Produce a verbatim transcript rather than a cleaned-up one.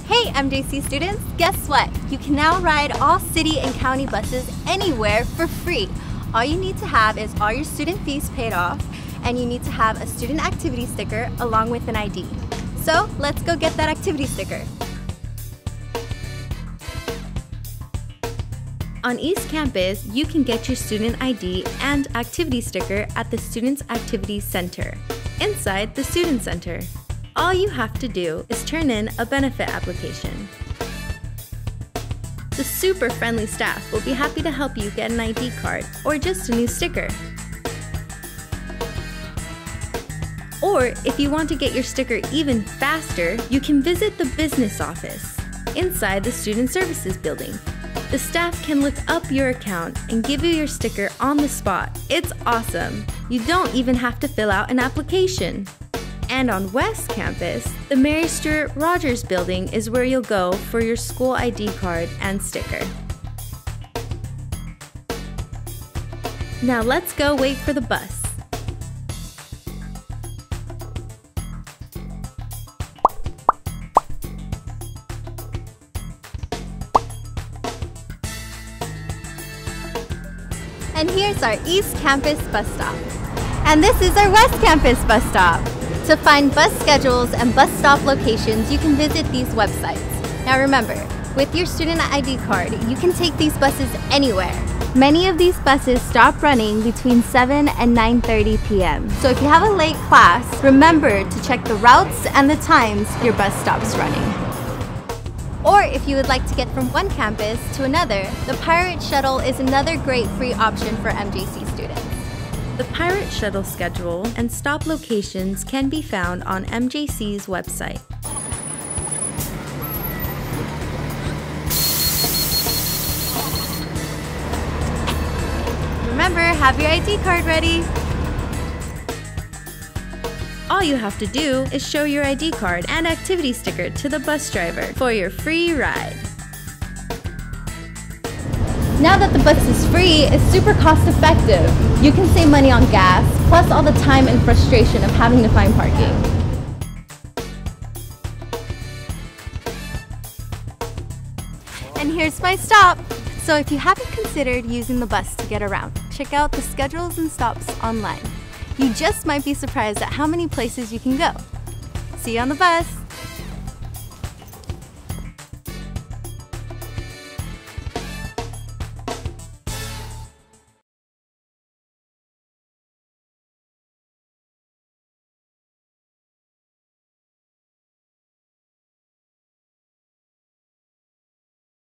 Hey M J C students, guess what? You can now ride all city and county buses anywhere for free. All you need to have is all your student fees paid off, and you need to have a student activity sticker along with an I D. So let's go get that activity sticker. On East Campus, you can get your student I D and activity sticker at the Students Activities Center, inside the Student Center. All you have to do is turn in a benefit application. The super friendly staff will be happy to help you get an I D card or just a new sticker. Or if you want to get your sticker even faster, you can visit the business office inside the Student Services building. The staff can look up your account and give you your sticker on the spot. It's awesome! You don't even have to fill out an application. And on West Campus, the Mary Stuart Rogers building is where you'll go for your school I D card and sticker. Now let's go wait for the bus. And here's our East Campus bus stop. And this is our West Campus bus stop. To find bus schedules and bus stop locations, you can visit these websites. Now remember, with your student I D card, you can take these buses anywhere. Many of these buses stop running between seven and nine thirty p m So if you have a late class, remember to check the routes and the times your bus stops running. Or if you would like to get from one campus to another, the Pirate Shuttle is another great free option for M J C students. The Pirate Shuttle schedule and stop locations can be found on M J C's website. Remember, have your I D card ready. All you have to do is show your I D card and activity sticker to the bus driver for your free ride. Now that the bus is free, it's super cost effective. You can save money on gas, plus all the time and frustration of having to find parking. And here's my stop. So if you haven't considered using the bus to get around, check out the schedules and stops online. You just might be surprised at how many places you can go. See you on the bus!